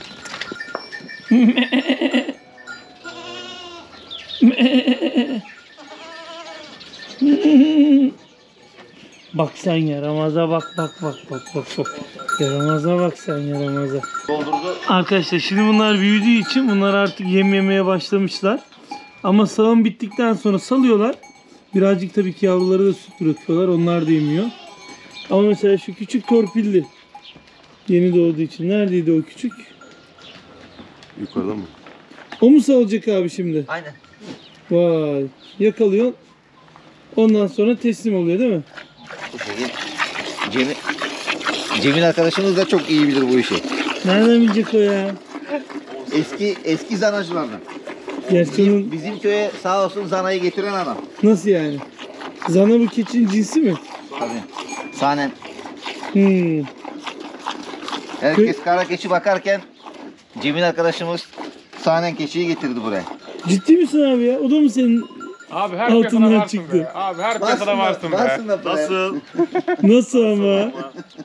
Bak sen yaramaza bak bak bak bak bak bak. Yaramaza bak sen yaramaza. Doldurdu. Arkadaşlar şimdi bunlar büyüdüğü için bunlar artık yem yemeye başlamışlar. Ama sağım bittikten sonra salıyorlar. Birazcık tabii ki yavruları da süt bırakıyorlar. Onlar da yemiyor. Ama mesela şu küçük torpilli. Yeni doğduğu için. Neredeydi o küçük? Yukarıdan mı? O mu salacak abi şimdi? Aynen. Vay. Yakalıyorsun. Ondan sonra teslim oluyor değil mi? Bu şekil. Cemil, Cemil arkadaşımız da çok iyi bilir bu işi. Nereden bilecek o ya? Eski eski zanacılardan. Gerçi onun Bizim, bizim köye sağ olsun zanayı getiren adam. nasıl yani? Zana bu keçinin cinsi mi? Tabii. Sahnen. Hmm. Herkes kara keçi bakarken Cemil arkadaşımız sahnen keçiyi getirdi buraya. Ciddi misin abi ya? O da mı senin? Abi her Altından piyasada varsın çıktı. be. Abi her piyasada varsın be. varsın da buraya. Nasıl? Nasıl ama?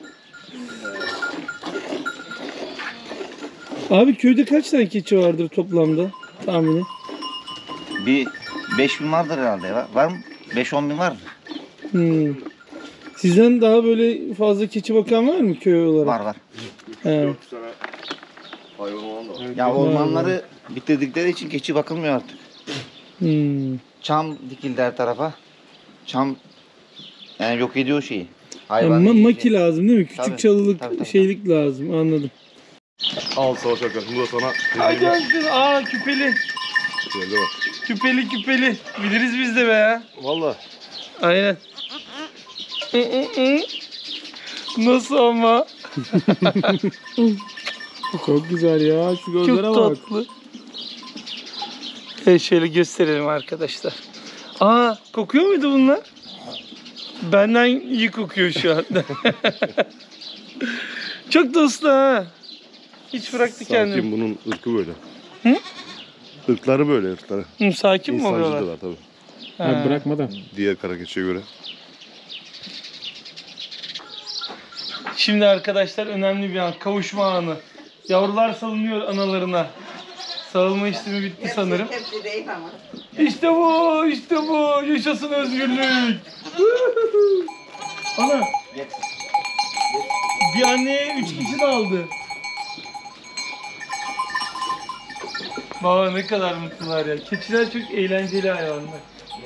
Abi köyde kaç tane keçi vardır toplamda tahmini? Bir beş bin vardır herhalde ya. Var mı? beş on bin vardır. Hmm. Sizden daha böyle fazla keçi bakan var mı köy olarak? Var var. He. dört yüz tane hayvan olan da var. Ya ormanları bitirdikleri için keçi bakılmıyor artık. Hmm. Çam dikildi her tarafa. Çam yani yok ediyor şeyi. Ama yiyeceği. maki lazım değil mi? Küçük Tabii, çalılık tabii, tabii. şeylik lazım, anladım. Al savaş arkadaşım. Bu da sana Hadi hadi. Aa küpeli. Şöyle bak. Küpeli küpeli. Biliriz biz de be ya. Valla. Aynen. Hı, hı, hı. Nasıl ama? Çok güzel ya. Şu gözlere Çok bak. tatlı. Evet, şöyle gösterelim arkadaşlar. Aa, kokuyor muydu bunlar? Benden iyi kokuyor şu anda. Çok da uslu ha. Hiç bıraktı kendini. Sakin, bunun ırkı böyle. Hı? Irkları böyle ırkları. Hı, sakin mi oluyorlar? İnsancı da var tabii. Ha. Abi bırakma da. Diğer kara keçiye göre. Şimdi arkadaşlar önemli bir an. Kavuşma anı. Yavrular salınıyor analarına. Sağılma işlemi bitti sanırım. Hepsi değil ama. İşte bu, işte bu. Yaşasın özgürlük. Ana. Bir anneye üç kişi de aldı. Baba ne kadar mutlular ya. Keçiler çok eğlenceli hayvanlar.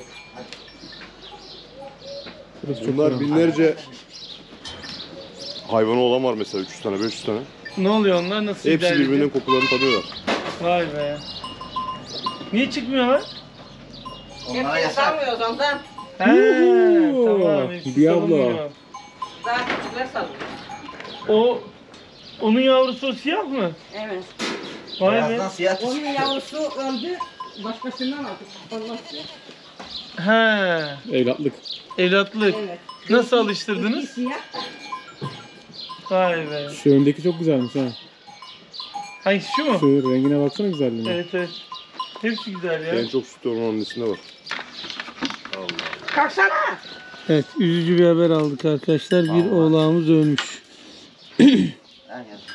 Burası çok Bunlar güzel. binlerce hayvanı olan var mesela, üç yüz tane, beş yüz tane. Ne oluyor onlar? Nasıl Hepsi ilerledi? birbirinin kokularını tanıyorlar. Vay be. Niye çıkmıyorlar? Onlara Hepsini yasak. salmıyoruz ondan. He, Oo, tamam. hepsi Diablo. salınmıyor. Daha küçükler salmıyor. O onun yavrusu o siyah mı? Evet. Vay be. Beyazdan siyah. Onun yavrusu öldü. Başkasından aldık. Ondan sonra. He. Evlatlık. Evlatlık. Evet. Nasıl İki alıştırdınız? siyah. Vay be. Şu öndeki çok güzelmiş ha. Hangisi şu mu? Şu rengine baksana güzelliğine. Evet evet. Hepsi güzel ya. En çok süt olan annesinde var. Kalksana. Evet, üzücü bir haber aldık arkadaşlar. Bir Vallahi. oğlağımız ölmüş. Ha, yazık.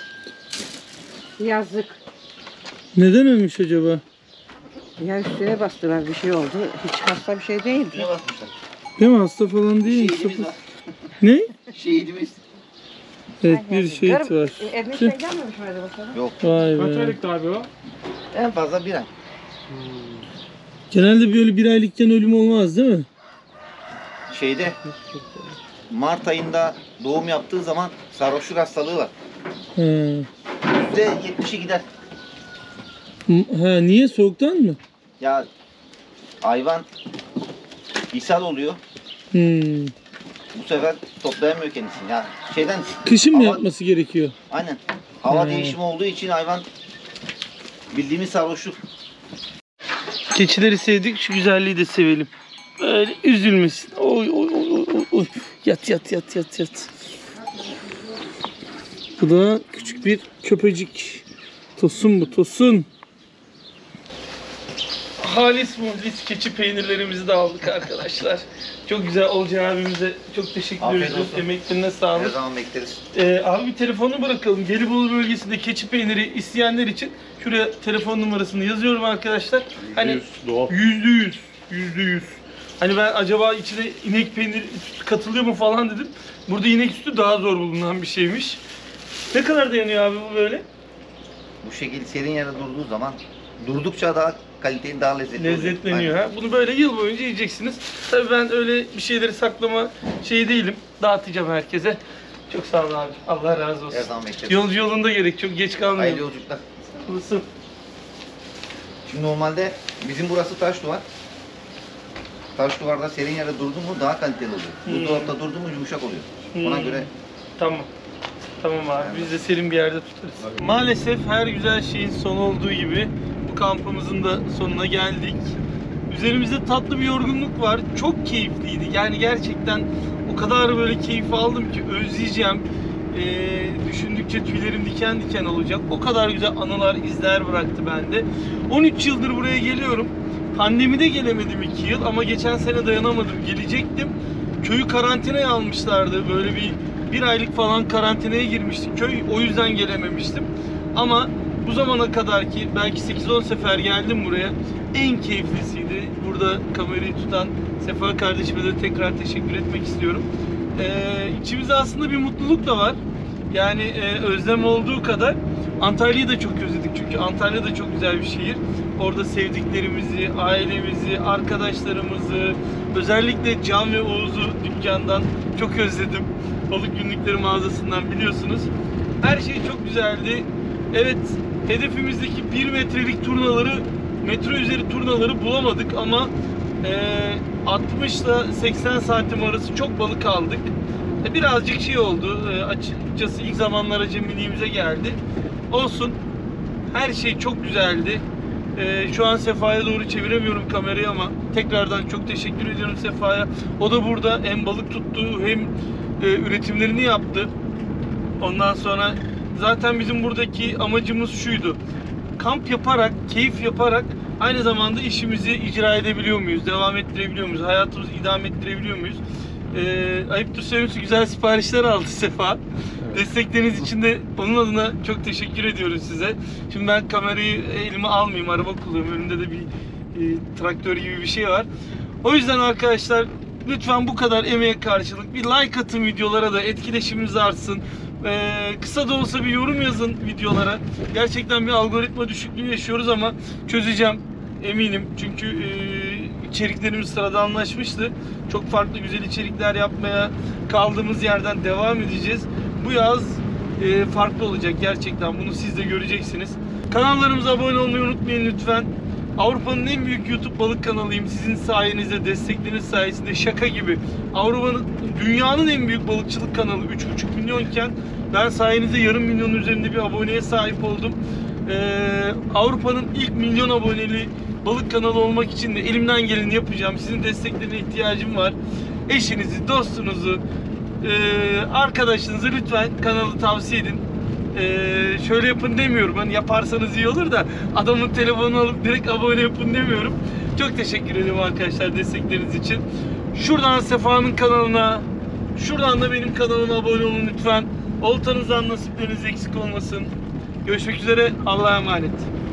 Yazık. Neden ölmüş acaba? Ya üstüne bastılar, bir şey oldu. Hiç hasta bir şey değildi. Ne basmışlar? Değil mi? Hasta falan değil. Şehidimiz Sapık. var. Ne? Şehidimiz. Evet, bir şehit var. E, Evin şey gelmemiş mi acaba sana? Yok. Vay Kaç be. aylıktı abi o? En fazla bir ay. Genelde böyle bir aylıkken ölüm olmaz değil mi? Şeyde Mart ayında doğum yaptığı zaman sarhoşluk hastalığı var. He. yüzde yetmişi gider. Ha, niye? Soğuktan mı? Ya hayvan ishal oluyor. Hmm. Bu sefer toplayamıyor kendisini. Ya şeyden Kışın mı hava- yapması gerekiyor? Aynen. Hava Hmm. değişimi olduğu için hayvan bildiğimiz sarhoşluk. Keçileri sevdik, şu güzelliği de sevelim. Böyle üzülmesin. Oy oy oy oy oy. Yat yat yat yat yat. Bu da küçük bir köpecik. Tosun bu, Tosun. Halis muhlis keçi peynirlerimizi de aldık arkadaşlar. Çok güzel. Olcay abimize çok teşekkür Afiyet ediyoruz. olsun. Emeklerine Her sağlık. zaman bekleriz. Ee, abi bir telefonu bırakalım. Gelibolu bölgesinde keçi peyniri isteyenler için şuraya telefon numarasını yazıyorum arkadaşlar. Hani Yüz, doğal. yüzde yüz, yüzde yüz. Hani ben acaba içine inek peyniri katılıyor mu falan dedim. Burada inek sütü daha zor bulunan bir şeymiş. Ne kadar dayanıyor abi bu böyle? Bu şekilde serin yerde durduğu zaman durdukça daha kaliteli, daha lezzetli oluyor. Lezzetleniyor Aynen. ha. Bunu böyle yıl boyunca yiyeceksiniz. Tabii ben öyle bir şeyleri saklama şeyi değilim. Dağıtacağım herkese. Çok sağ ol abi. Allah razı olsun. Her zaman bekleriz. Yolcu yolunda gerek. Çok geç Hayırlı kalmayalım. yolculuklar. Olsun. Şimdi normalde bizim burası taş duvar. Taş duvarda serin yerde durdu mu daha kaliteli oluyor. Hmm. Buzdolapta durdu mu yumuşak oluyor. Ona Hmm. göre Tamam. Tamam abi. Biz de serin bir yerde tutarız. Maalesef her güzel şeyin sonu olduğu gibi bu kampımızın da sonuna geldik. Üzerimizde tatlı bir yorgunluk var. Çok keyifliydi. Yani gerçekten o kadar böyle keyif aldım ki özleyeceğim. Ee, düşündükçe tüylerim diken diken olacak. O kadar güzel anılar, izler bıraktı bende. on üç yıldır buraya geliyorum. Pandemide gelemedim iki yıl ama geçen sene dayanamadım. Gelecektim. Köyü karantinaya almışlardı. Böyle bir bir aylık falan karantinaya girmiştik köy. O yüzden gelememiştim. Ama bu zamana kadar ki belki sekiz on sefer geldim buraya. En keyiflisiydi. Burada kamerayı tutan Sefa kardeşime de tekrar teşekkür etmek istiyorum. Ee, içimizde aslında bir mutluluk da var. Yani e, özlem olduğu kadar Antalya'yı da çok özledik çünkü Antalya da çok güzel bir şehir. Orada sevdiklerimizi, ailemizi, arkadaşlarımızı, özellikle Can ve Oğuz'u dükkandan çok özledim. Balık Günlükleri mağazasından biliyorsunuz. Her şey çok güzeldi. Evet, hedefimizdeki bir metrelik turnaları, metre üzeri turnaları bulamadık ama e, altmış ile seksen santim arası çok balık aldık. E, birazcık şey oldu, e, açıkçası ilk zamanlar acemiliğimize geldi. Olsun, her şey çok güzeldi. E, şu an Sefa'ya doğru çeviremiyorum kamerayı ama tekrardan çok teşekkür ediyorum Sefa'ya. O da burada hem balık tuttu hem e, üretimlerini yaptı. Ondan sonra zaten bizim buradaki amacımız şuydu. Kamp yaparak, keyif yaparak aynı zamanda işimizi icra edebiliyor muyuz? Devam ettirebiliyor muyuz? Hayatımızı idame ettirebiliyor muyuz? Ee, ayıptır söylemesi güzel siparişler aldı Sefa. Evet. Destekleriniz için de onun adına çok teşekkür ediyoruz size. Şimdi ben kamerayı elime almayayım, araba kullanıyorum. Önümde de bir e, traktör gibi bir şey var. O yüzden arkadaşlar lütfen bu kadar emeğe karşılık bir like atın videolara da etkileşimimiz artsın. Ee, kısa da olsa bir yorum yazın videolara. Gerçekten bir algoritma düşüklüğü yaşıyoruz ama çözeceğim eminim. Çünkü e, içeriklerimiz sıradanlaşmıştı. Çok farklı güzel içerikler yapmaya kaldığımız yerden devam edeceğiz. Bu yaz e, farklı olacak gerçekten. Bunu siz de göreceksiniz. Kanallarımıza abone olmayı unutmayın lütfen. Avrupa'nın en büyük YouTube balık kanalıyım. Sizin sayenizde, destekleriniz sayesinde şaka gibi. Avrupa'nın, dünyanın en büyük balıkçılık kanalı üç buçuk milyonken ben sayenizde yarım milyonun üzerinde bir aboneye sahip oldum. Ee, Avrupa'nın ilk milyon aboneli balık kanalı olmak için de elimden geleni yapacağım. Sizin desteklerine ihtiyacım var. Eşinizi, dostunuzu, e, arkadaşınızı lütfen kanalı tavsiye edin. Ee, şöyle yapın demiyorum. Hani yaparsanız iyi olur da adamın telefonunu alıp direkt abone yapın demiyorum. Çok teşekkür ederim arkadaşlar destekleriniz için. Şuradan Sefa'nın kanalına, şuradan da benim kanalıma abone olun lütfen. Oltanızdan nasipleriniz eksik olmasın. Görüşmek üzere. Allah'a emanet.